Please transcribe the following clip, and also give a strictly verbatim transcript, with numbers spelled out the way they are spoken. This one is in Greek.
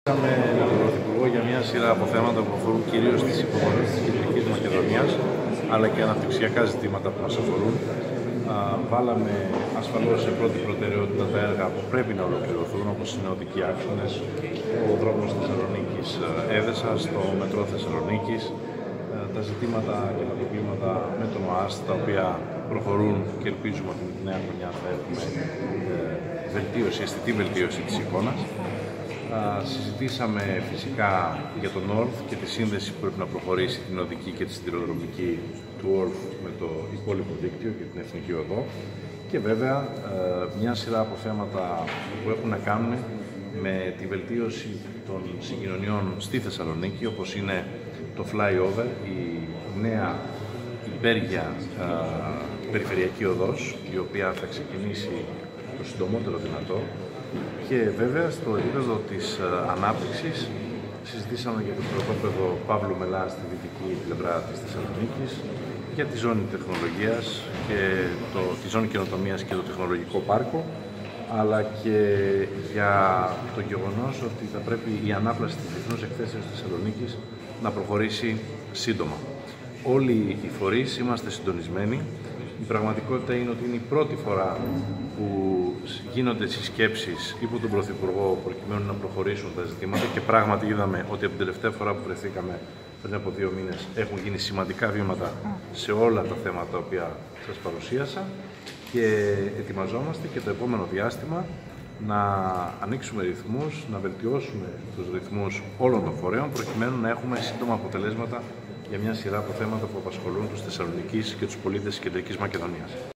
Μιλήσαμε με τον Πρωθυπουργό για μια σειρά από θέματα που αφορούν κυρίως τις υποδομές της Κεντρικής Μακεδονίας, αλλά και αναπτυξιακά ζητήματα που μας αφορούν. Βάλαμε ασφαλώς σε πρώτη προτεραιότητα τα έργα που πρέπει να ολοκληρωθούν, όπως είναι οδικοί άξονες, ο δρόμος Θεσσαλονίκης-Έδεσα, το μετρό Θεσσαλονίκης, τα ζητήματα και τα προβλήματα με τον ΟΑΣΤ, τα οποία προχωρούν και ελπίζουμε ότι με τη νέα χρονιά θα έχουμε βελτίωση, αισθητή βελτίωση της εικόνας. Συζητήσαμε φυσικά για το North και τη σύνδεση που πρέπει να προχωρήσει την οδική και τη σιδηροδρομική του North με το υπόλοιπο δίκτυο και την Εθνική Οδό, και βέβαια μια σειρά από θέματα που έχουν να κάνουν με τη βελτίωση των συγκοινωνιών στη Θεσσαλονίκη, όπως είναι το flyover, η νέα υπέργεια περιφερειακή οδός, η οποία θα ξεκινήσει το συντομότερο δυνατό. Και βέβαια στο επίπεδο της ανάπτυξης συζητήσαμε για το στρατόπεδο Παύλου Μελά στη δυτική πλευρά της Θεσσαλονίκης, για τη ζώνη τεχνολογίας και το, τη ζώνη καινοτομίας και το τεχνολογικό πάρκο, αλλά και για το γεγονός ότι θα πρέπει η ανάπλαση της διεθνούς εκθέσεως της Θεσσαλονίκης να προχωρήσει σύντομα. Όλοι οι φορείς είμαστε συντονισμένοι. Η πραγματικότητα είναι ότι είναι η πρώτη φορά που γίνονται συσκέψεις υπό τον Πρωθυπουργό προκειμένου να προχωρήσουν τα ζητήματα, και πράγματι είδαμε ότι από την τελευταία φορά που βρεθήκαμε πριν από δύο μήνες έχουν γίνει σημαντικά βήματα σε όλα τα θέματα τα οποία σας παρουσίασα, και ετοιμαζόμαστε και το επόμενο διάστημα να ανοίξουμε ρυθμούς, να βελτιώσουμε τους ρυθμούς όλων των φορέων προκειμένου να έχουμε σύντομα αποτελέσματα για μια σειρά από θέματα που απασχολούν τους Θεσσαλονικείς και τους πολίτες της Κεντρικής Μακεδονίας.